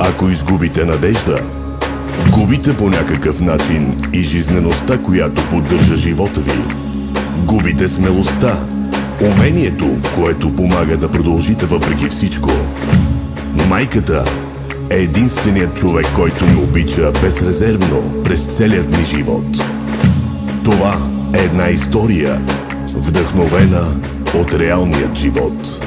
Ако изгубите надежда, губите по някакъв начин и жизнеността, която поддържа живота ви. Губите смелостта, умението, което помага да продължите въпреки всичко. Майката е единственият човек, който ни обича безрезервно през целият ни живот. Това е една история, вдъхновена от реалният живот.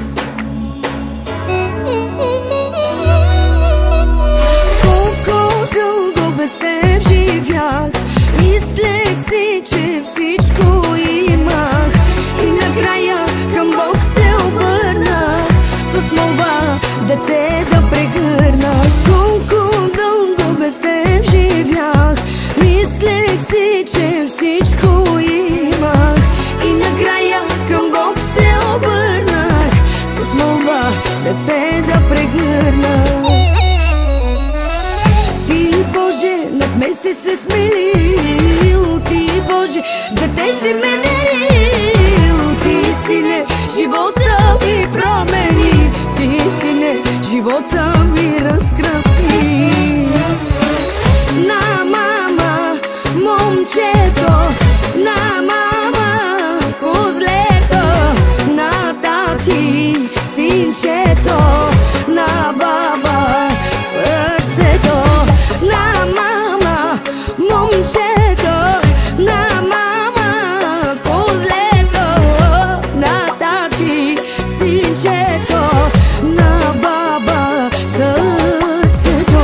Колко дълго без теб живях, мислех си, че всичко имах, и накрая към Бог се обърнах с молба да те да прегърна. Колко дълго без теб живях, мислех си, че всичко имах, и накрая към Бог се обърнах с молба да те да прегърна. Ти, Боже, над мен си се смилил, Ти, Боже, за те си ме дарил. Ти, Сине, живота ми промени, Ти, Сине, живота ми разкраси. На мама, момчето, на мама, козлето, на тати, синчето, на баба, сърцето. На мама, момчето, на мама, козлето, на тати, синчето, на баба, сърцето.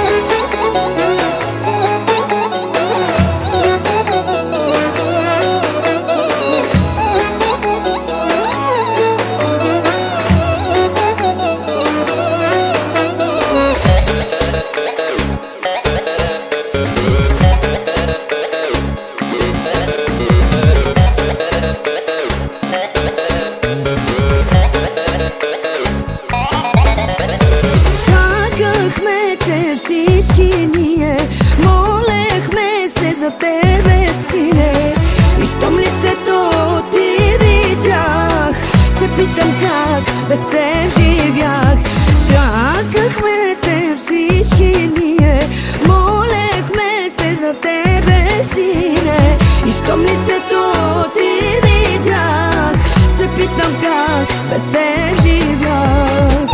Чакахме те всички ние, молехме се за тебе, Сине, и щом лицето ти видях, се питам как без теб живях. Чакахме те всички ние, молехме се за тебе, Сине, и щом лицето ти видях, се питам как без теб живях.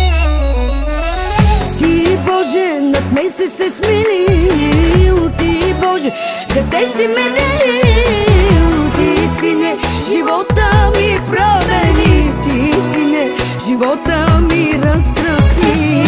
Ти, Боже, над мен си се смилил, Ти, Боже, за те си ме дарил. Ти, Сине, живота ми промени, Ти, Сине, живота ми разкраси.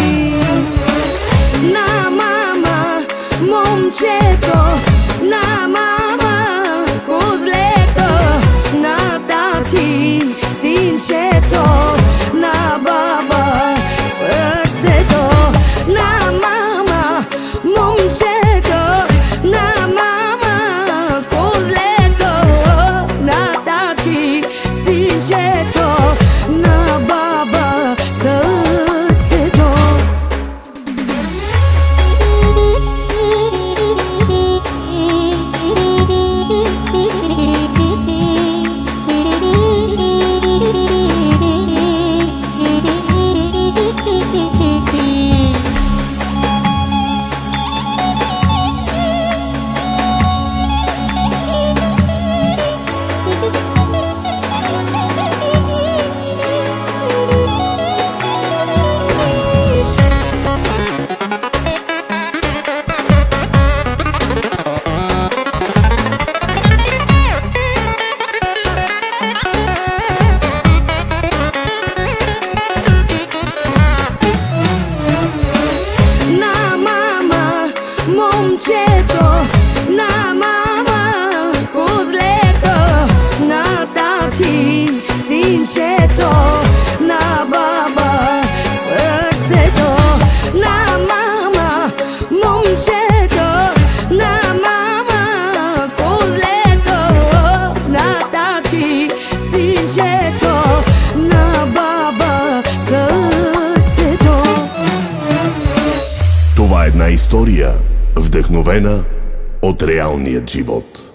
На мама, момчето, на мама, козлето, на тати, синчето, на баба, сърцето. На мама, момчето, на мама, козлето, на тати, синчето, на баба, сърцето. На мама, момчето, на мама, козлето, на тати, синчето, на баба, сърцето. На мама, момчето, на мама, козлето, на тати, синчето, на баба, сърцето. Това е една история, вдъхновена от реалният живот.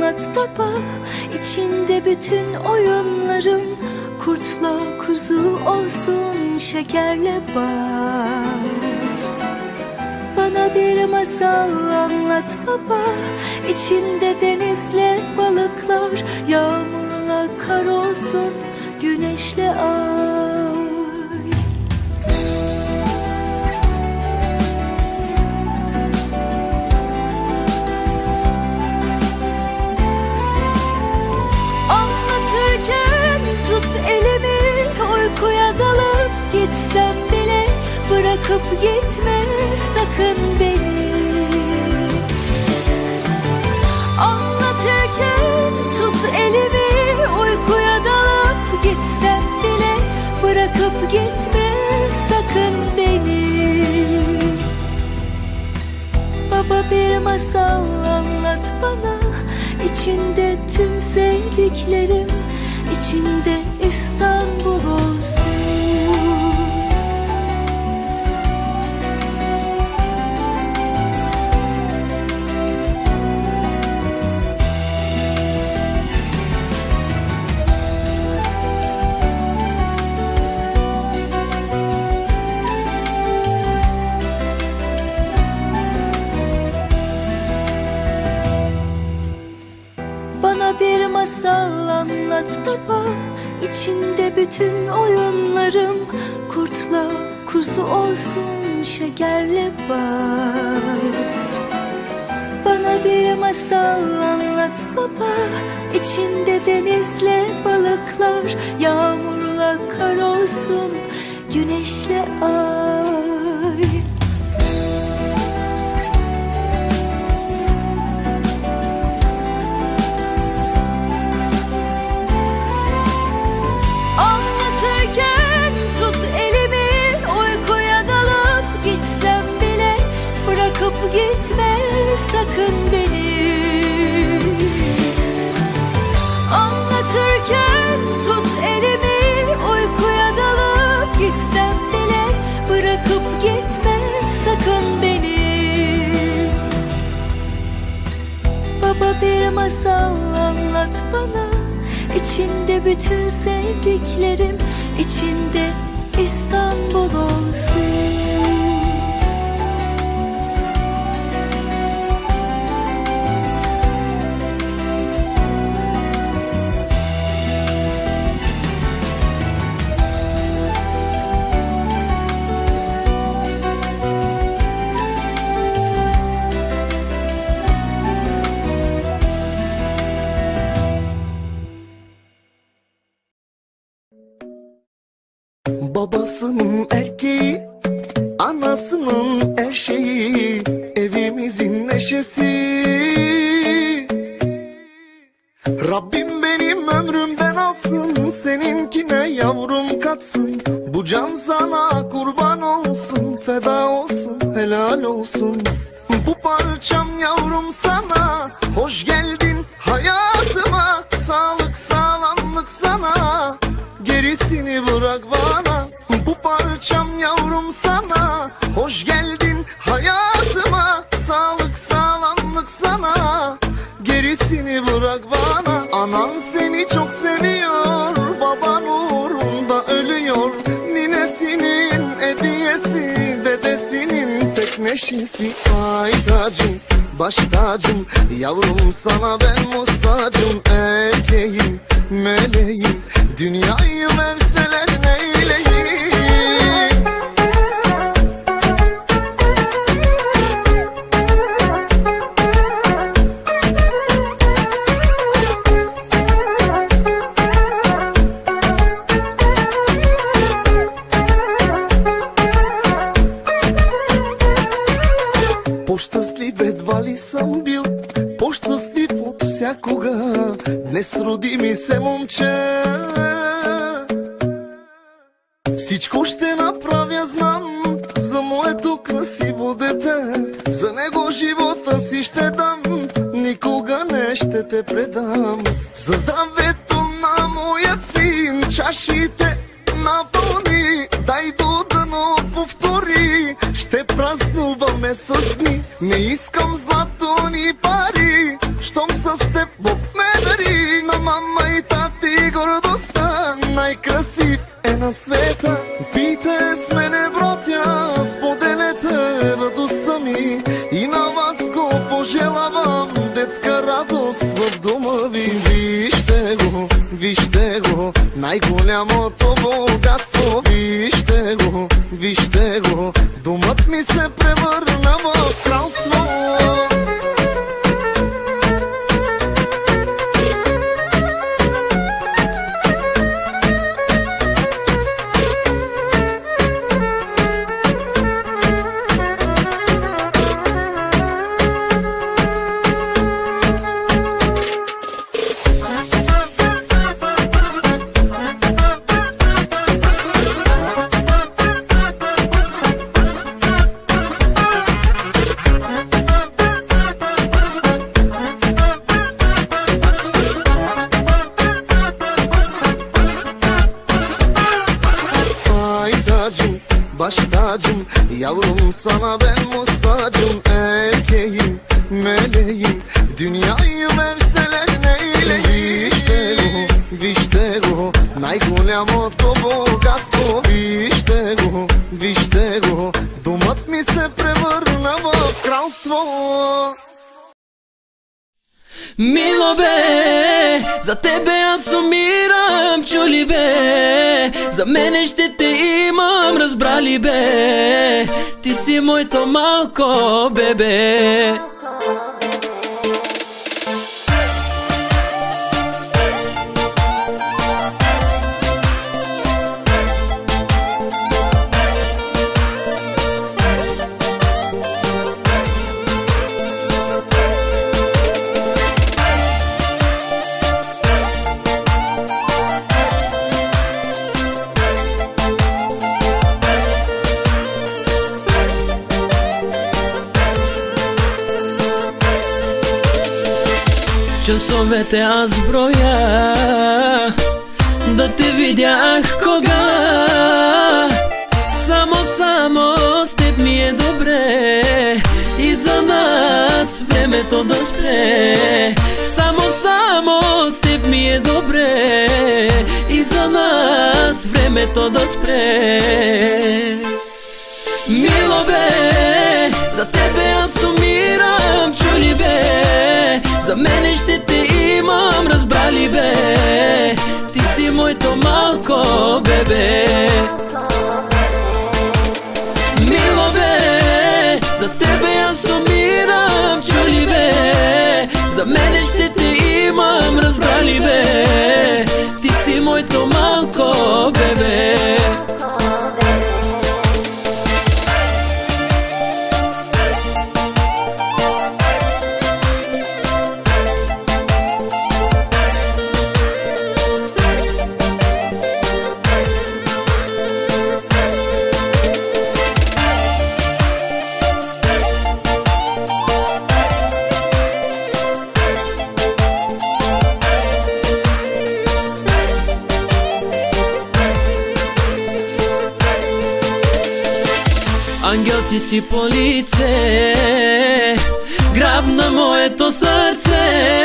anlat baba. İçinde bütün oyunlarım kurtla kuzu olsun, şekerle bal. Bana bir masal anlat baba. İçinde denizle balıklar, yağmurla kar olsun, güneşle ay. Anlatırken tut elimi, uykuya dalıp gitsem bile bırakıp gitme sakın beni. Anlatırken tut elimi, uykuya dalıp gitsem bile bırakıp gitme sakın beni. Baba bir masal anlat bana. İçinde tüm sevdiklerim, içinde İstanbul olsun. Bana bir masal anlat baba. İçinde bütün oyunlarım kurtla kuzu olsun, şekerle bal. Bana bir masal anlat baba. İçinde denizle balıklar, yağmurla kar olsun, güneşle ay. Anlatırken tut elimi, uykuya dalıp gitsem bile bırakıp gitme sakın beni. Anlatırken tut elimi, uykuya dalıp gitsem bile bırakıp gitme sakın beni. Baba bir masal anlat bana. İçinde bütün sevdiklerim, içinde İstanbul olsun. Babasının erkeği, anasının her şeyi, evimizin neşesi. Rabbim benim ömrümden alsın, seninkine yavrum katsın. Bu can sana kurban olsun, feda olsun, helal olsun. Bu parçam yavrum sana, hoş geldin hayatıma. Sağlık sağlamlık sana, gerisini bırak bana. Bu parçam yavrum sana, hoş geldin hayatıma. Sağlık sağlamlık sana, gerisini bırak bana. Anan seni çok seviyor, baban uğrunda ölüyor. Ninesinin hediyesi, dedesinin tek neşesi. Ay tacım, baş tacım, yavrum sana ben muhtacım. Erkeğim, meleğim, dünyayı verseler neyleyim? Щастливе двали съм бил, по-щастлив от всякога. Днес роди ми се момче. Всичко ще направя, знам, за моето красиво дете. За него живота си ще дам, никога не ще те предам. За здравето на моят син чашите напълни, дай до дъно повтори. Ще празнуваме с дни, не искам злато ни пари. Щом с теб на света. Пийте с мене, братя, споделете радостта ми. И на вас го пожелавам, детска радост в дома ви. Вижте го, най-голямото богатство. Вижте го, домът ми се превърна в кралство. Baş tacım, yavrum sana ben muhtacım. Erkeğim, meleğim, dünyayı verseler neyleyim. Вижте го, най-голямото богатство. Вижте го, домът ми се превърна в кралство. Мило бе, за тебе аз умирам, чули бе. За мене ще те имам, разбрали бе. Ти си моето малко бебе. Часовете аз броя да те видях кога. Само с теб ми е добре и за нас времето да спре. Само с теб ми е добре и за нас времето да спре. Мило бе, за тебе аз умирам, чули бе. За мене ще те имам, разбрали бе. Ти си моето малко бебе. Мило бе, за тебе аз умирам, чули бе. За мене ще те имам, разбрали бе. Ти си моето малко бебе. Ангел ти си по лице, грабна моето сърце.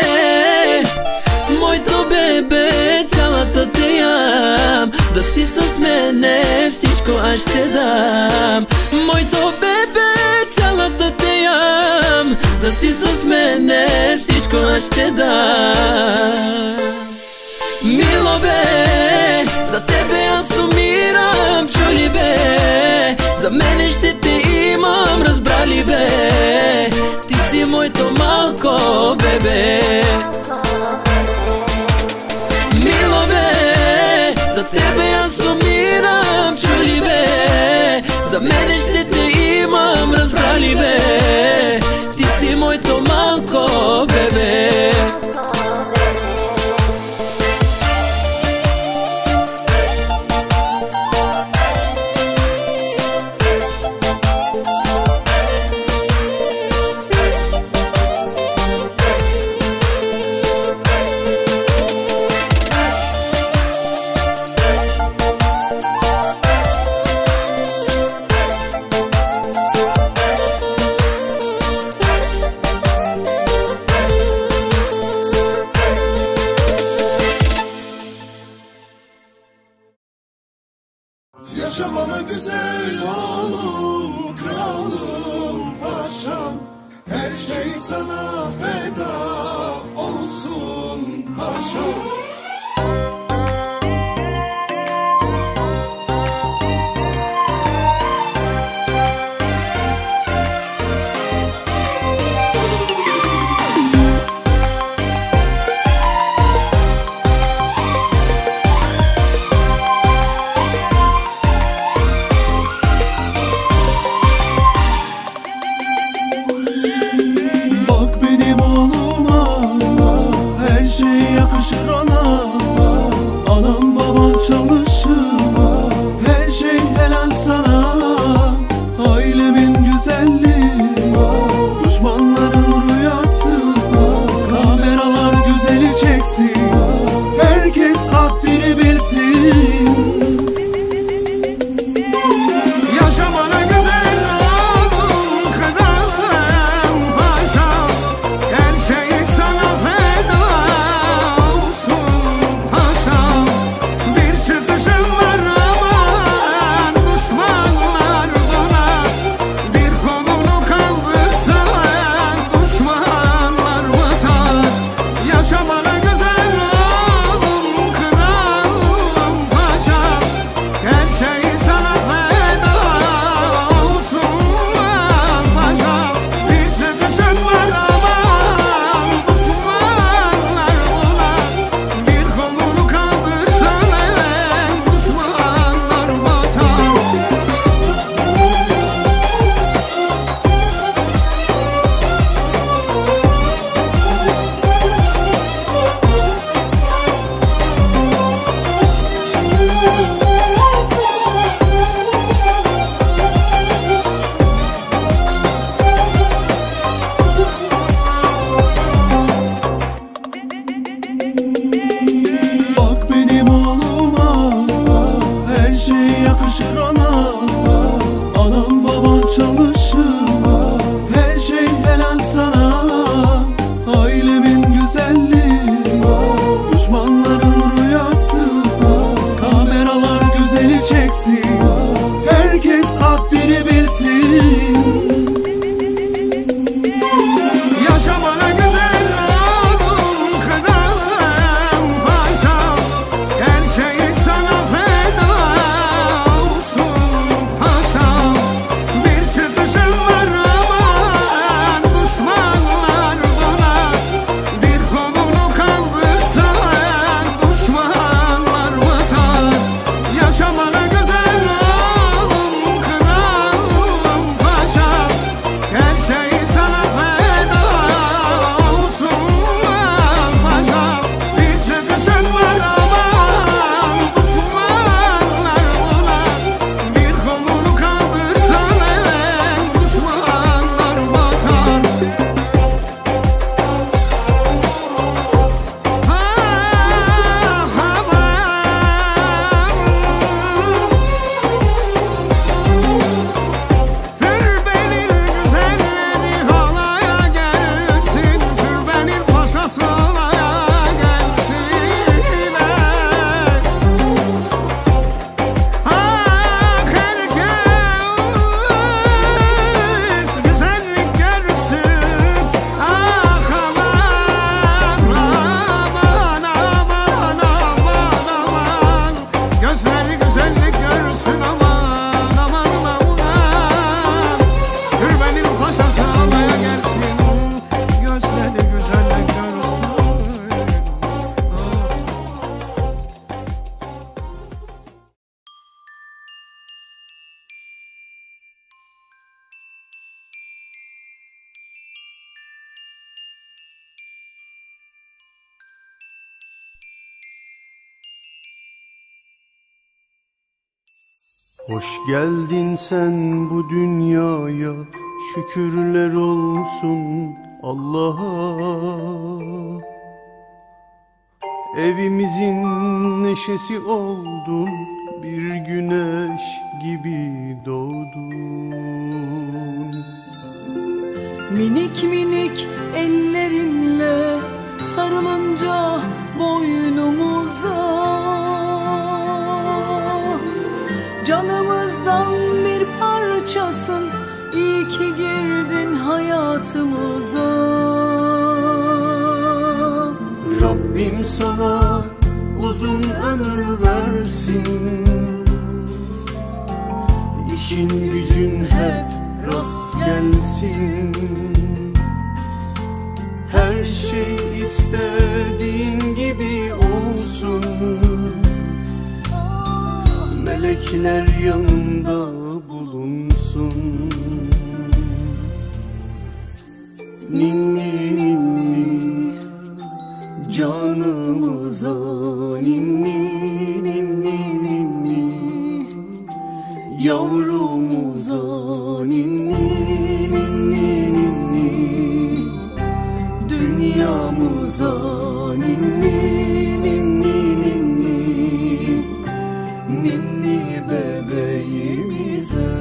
Моето бебе, цялата те ям. Да си с мене, всичко аз ще дам. Моето бебе, цялата те ям. Да си с мене, всичко аз ще дам. Мило бе, за тебе аз умирам, чули бе. За мене ще те имам, разбрали бе. Ти си моето малко бебе. Мило бе, за тебе аз умирам, чули бе. За мене ще те имам, разбрали бе. Ти си моето малко бебе. Yaşa bana güzel oğlum, kralım, paşam. Her şey sana feda olsun paşam. Yakışır ona, anam baban çalışır, her şey helal sana. Ailemin güzelliği, düşmanların rüyası, kameralar güzeli çeksin, herkes haddini bilsin. Yaşa bana güzel oğlum, kralım, paşam. Her şey sana feda. Yakışır ona, anam baban çalışır, her şey helal sana. Ailemin güzelliği, düşmanların rüyası, kameralar güzeli çeksin, herkes haddini bilsin. Yaşa bana güzel oğlum, kralım, paşam. Her şey sana feda. Hoş geldin sen bu dünyaya, şükürler olsun Allah'a. Evimizin neşesi oldun, bir güneş gibi doğdun. Minik minik ellerinle sarılınca boynumuza, Canımızdan bir parçasın, iyi ki girdin hayatımıza. Rabbim sana uzun ömür versin, İşin gücün hep rast gelsin. Her şey istediğin gibi olsun, melekler yanında bulunsun. Ninni ninni canımıza, ninni ninni ninni yavrumuza, ninni ninni ninni dünyamıza, ninni ninni ninni ninni bebeğimize.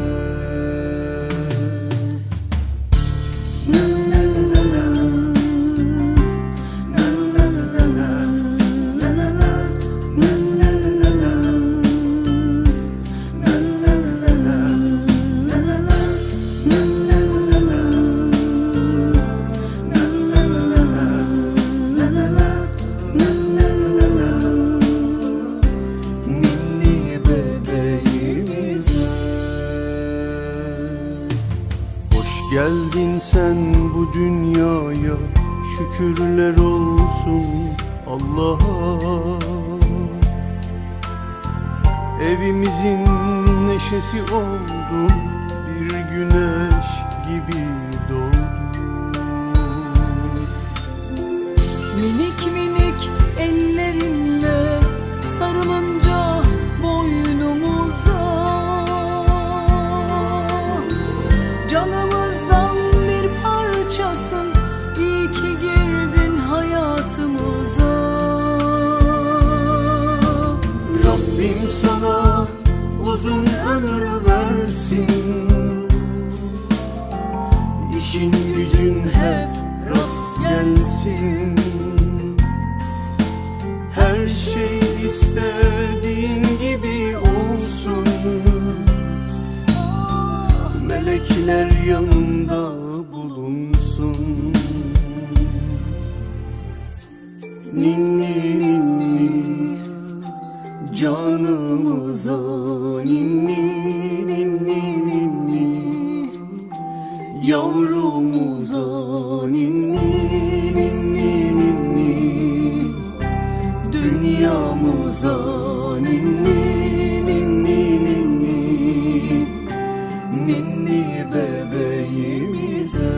Geldin sen bu dünyaya, şükürler olsun Allah'a. Evimizin neşesi oldun, bir güneş gibi doğdun. Minik minik ellerinle sarılınca boynumuza, canımızdan bir parçasın, iyi ki girdin hayatımıza. Rabbim sana uzun ömür versin, İşin gücün hep rast gelsin. Her şey istediğin gibi olsun, melekler yanında bulunsun. Ninni ninni canımıza, ninni ninni ninni yavrumuza, ninni ninni ninni dünyamıza, ninni ninni ninni ninni bebeğimize.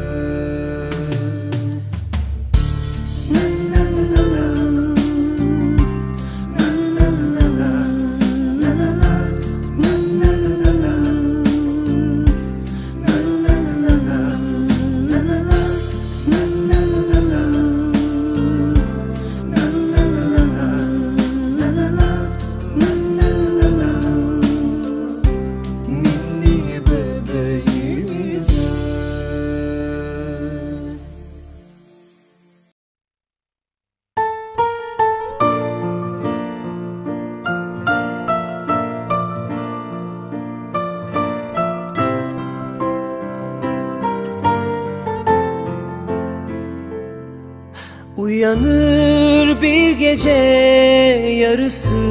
Uyanır bir gece yarısı,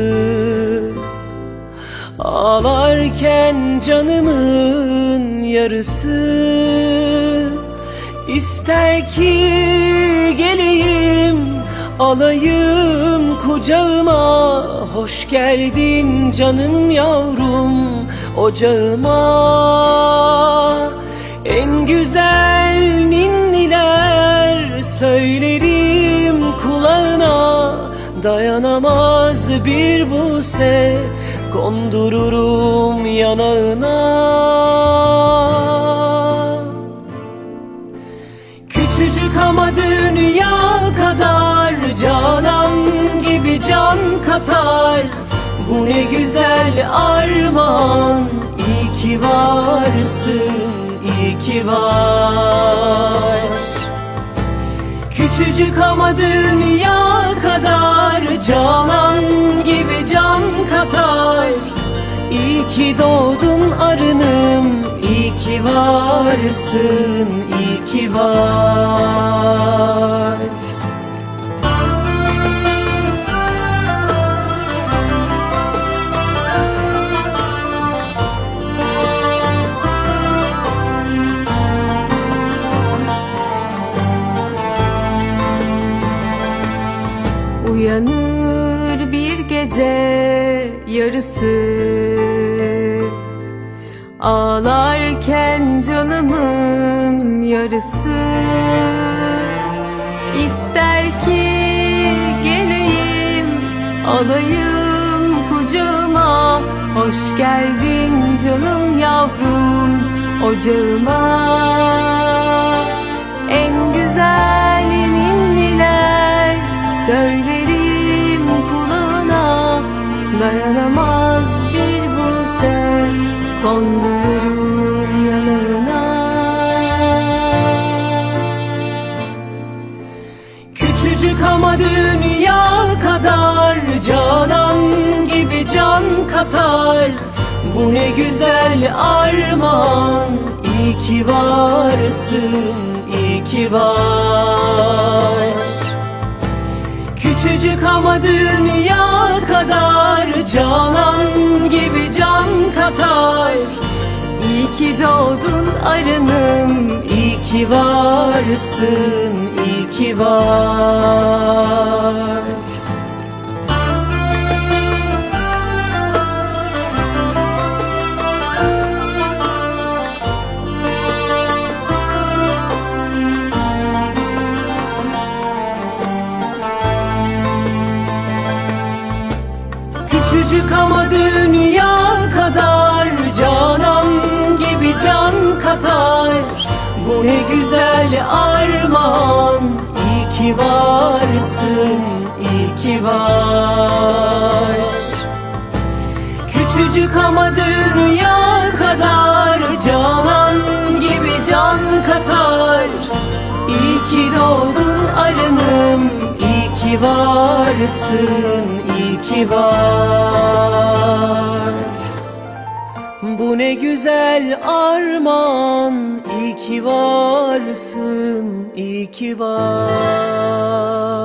ağlarken canımın yarısı. İster ki geleyim, alayım kucağıma. Hoş geldin canım yavrum ocağıma. En güzel ninniler söylerim kulağına. Dayanamaz bir buse kondururum yanağına. Küçücük ama dünya kadar, canan gibi can katar. Bu ne güzel armağan, iyi ki varsın, iyi ki var. Küçücük ama dünya kadar, canan gibi can katar. ki doğdun arınım, iyi ki varsın, iyi ki var. Uyanır bir gece yarısı, ağlarken canımın yarısı. İster ki geleyim, alayım kucağıma. Hoş geldin canım yavrum ocağıma. En güzel ninniler söylerim kulağına. Dayanamaz bir buse kondururum yanına. Küçücük ama dünya kadar, canan gibi can katar. Bu ne güzel armağan, iyi ki varsın, iyi ki var. Küçücük ama dünya kadar, canan gibi can katar. İyi ki doğdun arınım, iyi ki varsın, iyi ki var. Küçücük ama dünya kadar, canan gibi can katar. Bu ne güzel armağan, iyi ki varsın, iyi ki var. Küçücük ama dünya kadar, canan gibi can katar. İyi ki doğdun arınım, iyi ki varsın, iyi ki var. Bu ne güzel armağan, iyi ki varsın, iyi ki var.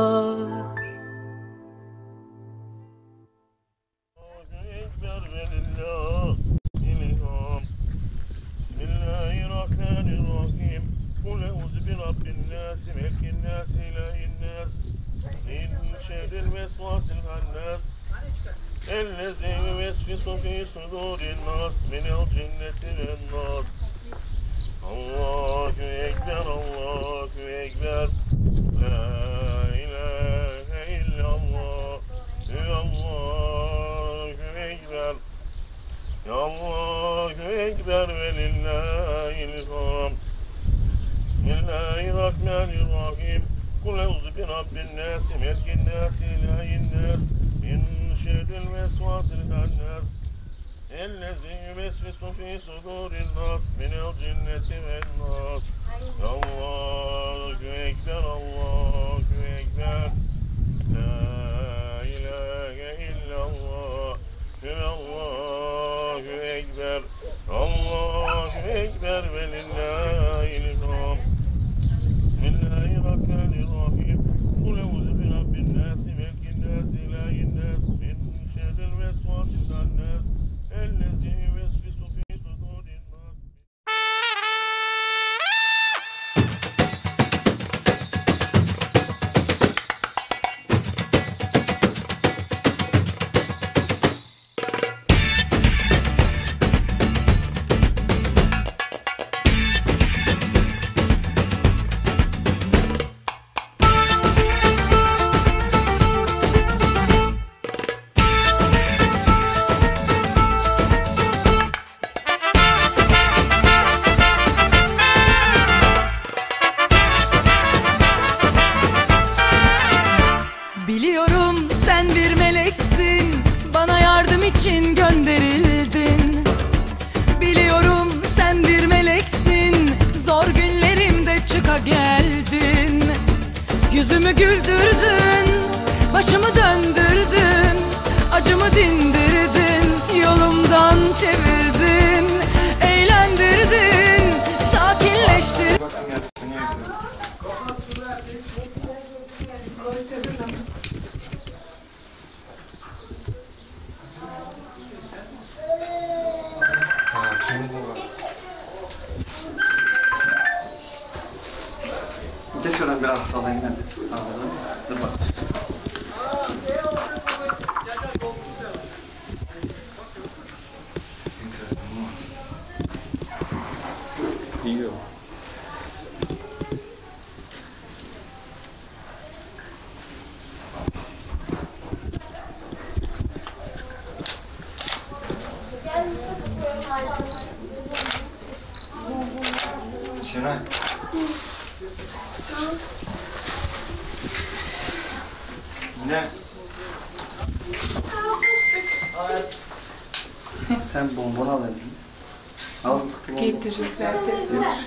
Bismillahirrahmanirrahim. Kul euzu bi rabbin nas, melikin nas, ilahin nas, min şerril vesvasil hannas, ellezî yuvesvisu fî sudûrin nas, minel cinneti ven nas. Allahu ekber, Allahu ekber. La ilahe illallah. Allahu ekber. Allahu ekber ve lillahil hamd. Bismillahirrahmanirrahim. Kul euzu bi rabbin nas, melikin nas, ilahin nas, min şerril vesvasil hannas, ellezî yuvesvisu fî sudûrin nas, minel cinneti ven nas. Allahu ekber, Allahu ekber. La ilahe illallah. Allahu ekber. Allahu ekber ve lillahil hamd. Bismillahirrahmanirrahim. Kul euzu bi rabbin nas, melikin nas, ilahin nas, min şerril vesvasil hannas, ellezî yuvesvisu fî sudûrin nas. Geç şuradan biraz salayım ben de. Dur bak. İyi o. Şenay. Ne? Sen bonbon al elini. Al. Getirecekler de.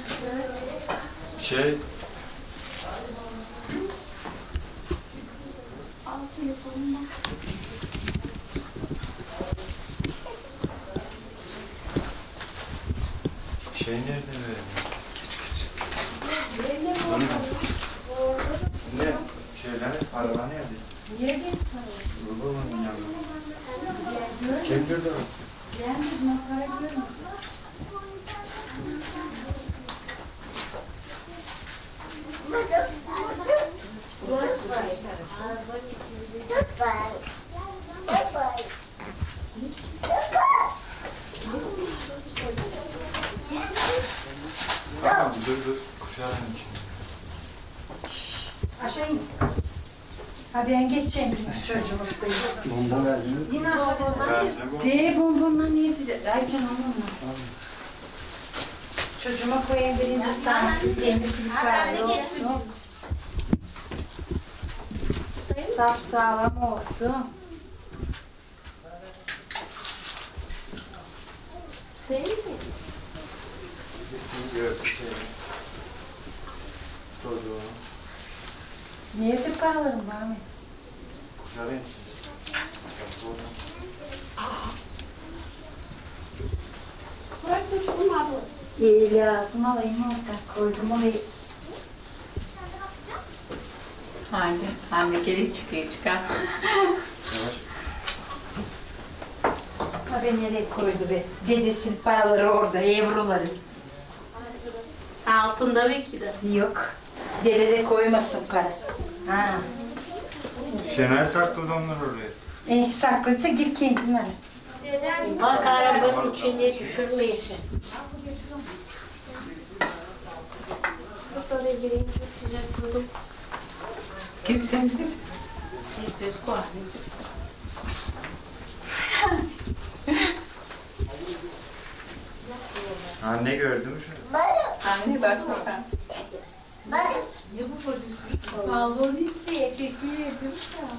Şey. Şey nerede be? Ne? Şeyler, aralar nerede? Niye gittin? Babamın yanında. Kim gördü o? Gelmedim, makara görmedim. Tamam, dur. Kuşağın içinde. Aşağı in. Ha ben geçeceğim çocuğumuz böyle. Bonbon verdin. Yine aşağıdan. Versene bonbon. De bonbonla niye size? Ay canım onunla. Çocuğuma koyayım birinci saati. Elinde filtrali olsun. Saf sağlam olsun. Değil misin? Çocuğu. Nerede paralarım var mı? Kuşağın içinde. Lazım alayım orada. Koydum oraya. Anne geri çıkar. Ha ben nereye koydu be? Dedesinin paraları orada, evroları. Altında belki de. Yok. Dede de koymasın para. Ha. Şenay sakladı onları oraya. Saklıysa gir kendin ara. Bak arabanın içinde tükürmeyesin. Oraya gireyim, çok sıcak buldum. Gideceğiz. Gideceğiz koy. Anne gördün mü şunu? Anne bak bakalım. Ne bu böyle? Balonu isteye teşekkür ediyorum.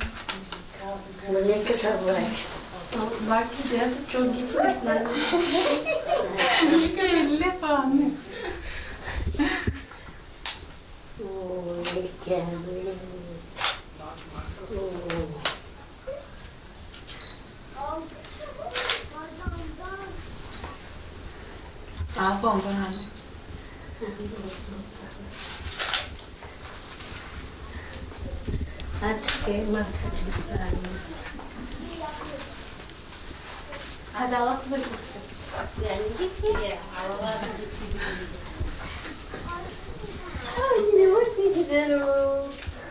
Ne kadar var. Bak güzel, çok gitmezler. Öyle falan. Mükemmel. Al bonbon anne. Hadi gelme. Hadi alası da gitsin. Yani geçeyim. Havalar da geçeyim. Anne bak ne güzel o.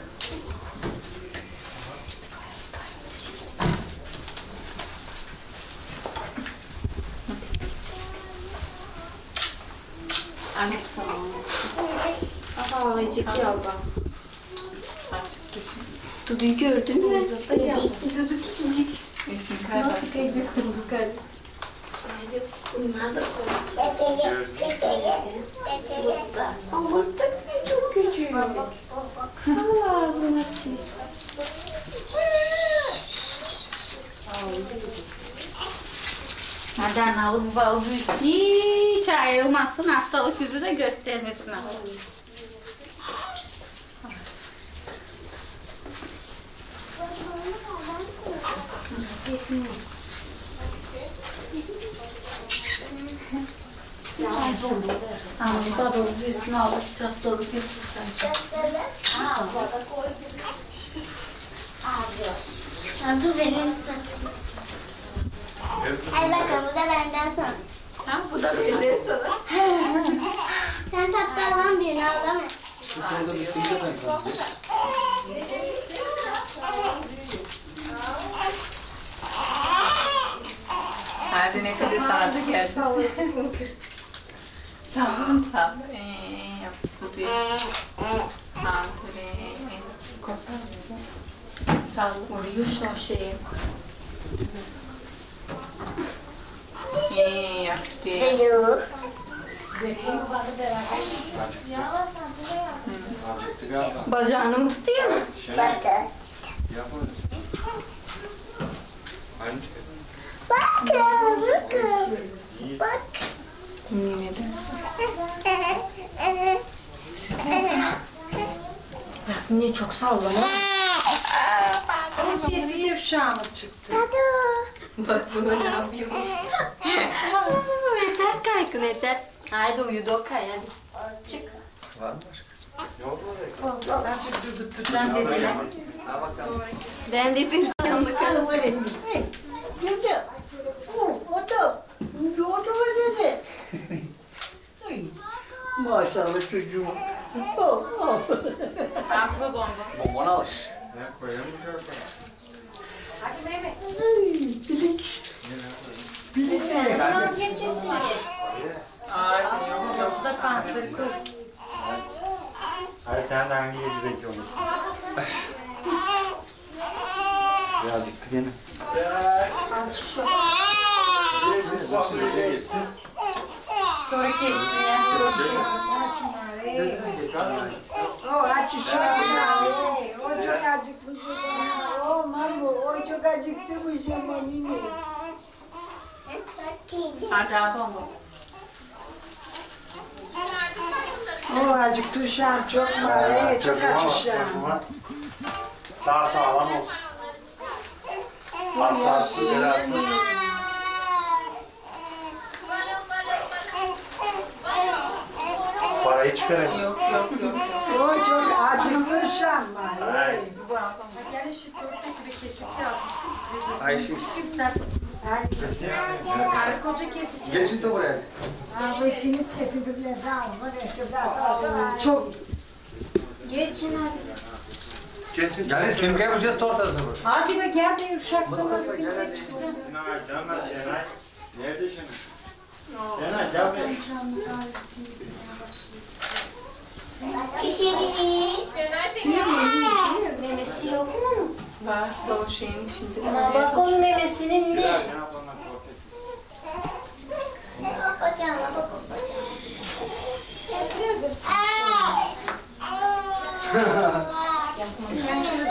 Anne sana onu. Aha ayıcık yavrum. Açık düşün. Dudu'yu gördün mü? Dudu küçücük. Eşin Nasıl kayacak Dudu kaydı? Bunlar da ama tabii çok küçük. Ağzını açayım. Hadi anavuz bal hiç ayrılmasın, hastalık yüzü de göstermesin. Baba büyüsünü aldı, hastalık yüzü sen. Bu benim sıram. Hadi bakalım bu da benden sonra. Tamam, Bu da bende sana. Sen tatlıdan birini al mı? Hadi ne kadar sağlık gelsin. Sağ olun. Sağ olun. Tutuyor. Mantırı. Kosa. Sağ olun. Vuruyor şu şeyi. Tutuyor. Bacağını mı tutuyor? Bak. Bak. Ne dersin? Niye çok sallama? Onun sesi de uşağıma çıktı. Bak buna ne yapıyor? Yeter kaykın yeter. Haydi uyudu o kay hadi. Çık. Var mı başka? Yok mu? Azıcık durdurtacağım dediler. Ben de bir yanlık göstereyim. Dede. O da. Doğdu mu dede? Maşallah çocuğum. Aklı dondu. Bombana alış. Ne koyalım mı şöyle? Hadi Mehmet. Bilinç. Bilinç. Tamam geçesin. Ay yok. Nasıl da pantır kız. Hayır sen de hangi gezi bekliyorsun? Birazcık gidelim. Sonra kessin ya. O aç şu an. O çok acıkmış. O mambo. O çok acıktımış ama yine. Hadi atalım. O acıktı şu an çok var. Çok acı şu an. Sağ sağlam olsun. Sağ biraz. Parayı çıkarın. Yok. O çok acıktı şu an var. Gel şu tortaki bir kesik lazım. Ayşe. Karı koca kesici. Geçin de buraya. Bu ikiniz kesin birbirinize ağzına. Çok. Geçin hadi. Kesin. Yani simge yapacağız tortasını. Hadi be gel bir uşakla. Mustafa gel hadi. Canlar Şenay. Nerede Şenay? Şenay gel buraya. Pişireyim. Memesi yok mu? Var da o şeyin içinde. Ama bak onun memesinin ne? Ne yapalım? Bak bacağına bak bacağına.